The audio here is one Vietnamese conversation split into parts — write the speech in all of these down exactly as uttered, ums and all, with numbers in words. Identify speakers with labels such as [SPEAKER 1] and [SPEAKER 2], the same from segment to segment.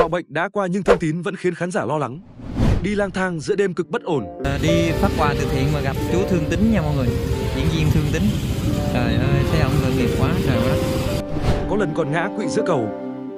[SPEAKER 1] Bạo bệnh đã qua nhưng Thương Tín vẫn khiến khán giả lo lắng. Đi lang thang giữa đêm cực bất ổn.
[SPEAKER 2] À, đi phát quà từ thiện mà gặp chú Thương Tín nha mọi người. Diễn viên Thương Tín. Trời ơi, thấy ông tội nghiệp quá trời quá.
[SPEAKER 1] Có lần còn ngã quỵ giữa cầu.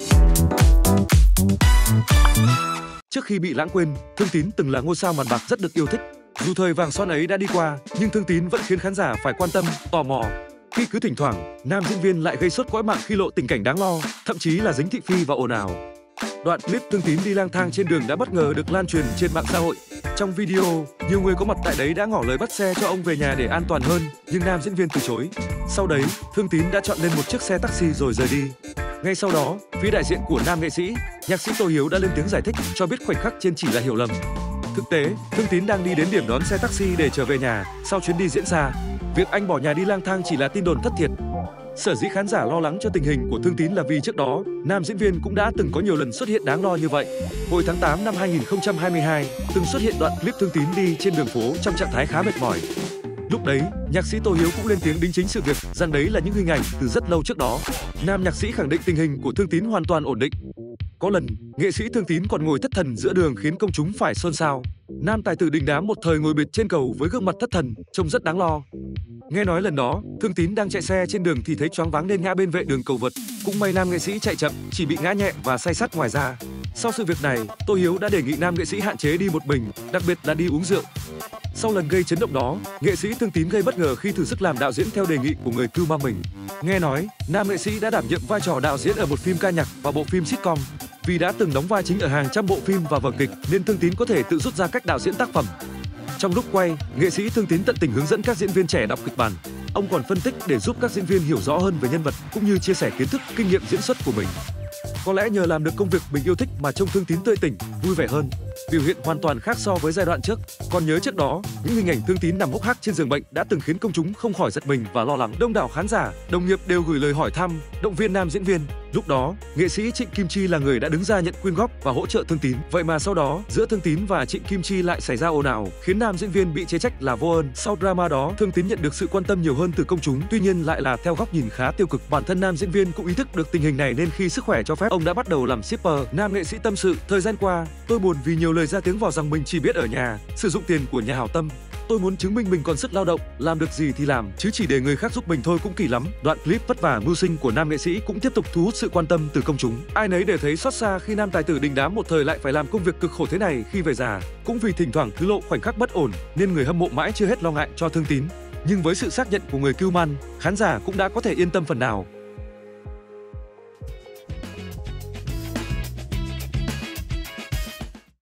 [SPEAKER 1] Trước khi bị lãng quên, Thương Tín từng là ngôi sao màn bạc rất được yêu thích. Dù thời vàng son ấy đã đi qua, nhưng Thương Tín vẫn khiến khán giả phải quan tâm, tò mò. Khi cứ thỉnh thoảng, nam diễn viên lại gây sốt cõi mạng khi lộ tình cảnh đáng lo, thậm chí là dính thị phi và ồn ào. Đoạn clip Thương Tín đi lang thang trên đường đã bất ngờ được lan truyền trên mạng xã hội. Trong video, nhiều người có mặt tại đấy đã ngỏ lời bắt xe cho ông về nhà để an toàn hơn, nhưng nam diễn viên từ chối. Sau đấy, Thương Tín đã chọn lên một chiếc xe taxi rồi rời đi. Ngay sau đó, phía đại diện của nam nghệ sĩ, nhạc sĩ Tô Hiếu đã lên tiếng giải thích, cho biết khoảnh khắc trên chỉ là hiểu lầm. Thực tế, Thương Tín đang đi đến điểm đón xe taxi để trở về nhà sau chuyến đi diễn ra. Việc anh bỏ nhà đi lang thang chỉ là tin đồn thất thiệt. Sở dĩ khán giả lo lắng cho tình hình của Thương Tín là vì trước đó, nam diễn viên cũng đã từng có nhiều lần xuất hiện đáng lo như vậy. Hồi tháng tám năm hai nghìn không trăm hai mươi hai, từng xuất hiện đoạn clip Thương Tín đi trên đường phố trong trạng thái khá mệt mỏi. Lúc đấy, nhạc sĩ Tô Hiếu cũng lên tiếng đính chính sự việc rằng đấy là những hình ảnh từ rất lâu trước đó. Nam nhạc sĩ khẳng định tình hình của Thương Tín hoàn toàn ổn định. Có lần, nghệ sĩ Thương Tín còn ngồi thất thần giữa đường khiến công chúng phải xôn xao. Nam tài tử đình đám một thời ngồi bệt trên cầu với gương mặt thất thần, trông rất đáng lo. Nghe nói lần đó, Thương Tín đang chạy xe trên đường thì thấy choáng váng nên ngã bên vệ đường cầu vượt. Cũng may nam nghệ sĩ chạy chậm, chỉ bị ngã nhẹ và say sắt ngoài ra. Sau sự việc này, Tô Hiếu đã đề nghị nam nghệ sĩ hạn chế đi một mình, đặc biệt là đi uống rượu. Sau lần gây chấn động đó, nghệ sĩ Thương Tín gây bất ngờ khi thử sức làm đạo diễn theo đề nghị của người cưu mang mình. Nghe nói, nam nghệ sĩ đã đảm nhiệm vai trò đạo diễn ở một phim ca nhạc và bộ phim sitcom. Vì đã từng đóng vai chính ở hàng trăm bộ phim và vở kịch nên Thương Tín có thể tự rút ra cách đạo diễn tác phẩm. Trong lúc quay, nghệ sĩ Thương Tín tận tình hướng dẫn các diễn viên trẻ đọc kịch bản. Ông còn phân tích để giúp các diễn viên hiểu rõ hơn về nhân vật cũng như chia sẻ kiến thức, kinh nghiệm diễn xuất của mình. Có lẽ nhờ làm được công việc mình yêu thích mà trông Thương Tín tươi tỉnh, vui vẻ hơn. Biểu hiện hoàn toàn khác so với giai đoạn trước. Còn nhớ trước đó, những hình ảnh Thương Tín nằm hốc hác trên giường bệnh đã từng khiến công chúng không khỏi giật mình và lo lắng. Đông đảo khán giả, đồng nghiệp đều gửi lời hỏi thăm, động viên nam diễn viên. Lúc đó, nghệ sĩ Trịnh Kim Chi là người đã đứng ra nhận quyên góp và hỗ trợ Thương Tín. Vậy mà sau đó, giữa Thương Tín và Trịnh Kim Chi lại xảy ra ồn ào, khiến nam diễn viên bị chê trách là vô ơn. Sau drama đó, Thương Tín nhận được sự quan tâm nhiều hơn từ công chúng, tuy nhiên lại là theo góc nhìn khá tiêu cực. Bản thân nam diễn viên cũng ý thức được tình hình này nên khi sức khỏe cho phép, ông đã bắt đầu làm shipper. Nam nghệ sĩ tâm sự, thời gian qua, tôi buồn vì nhiều lời ra tiếng vào rằng mình chỉ biết ở nhà, sử dụng tiền của nhà hảo tâm. Tôi muốn chứng minh mình còn sức lao động, làm được gì thì làm, chứ chỉ để người khác giúp mình thôi cũng kỳ lắm. Đoạn clip vất vả mưu sinh của nam nghệ sĩ cũng tiếp tục thu hút sự quan tâm từ công chúng. Ai nấy đều thấy xót xa khi nam tài tử đình đám một thời lại phải làm công việc cực khổ thế này khi về già. Cũng vì thỉnh thoảng cứ lộ khoảnh khắc bất ổn nên người hâm mộ mãi chưa hết lo ngại cho Thương Tín. Nhưng với sự xác nhận của người cưu man, khán giả cũng đã có thể yên tâm phần nào.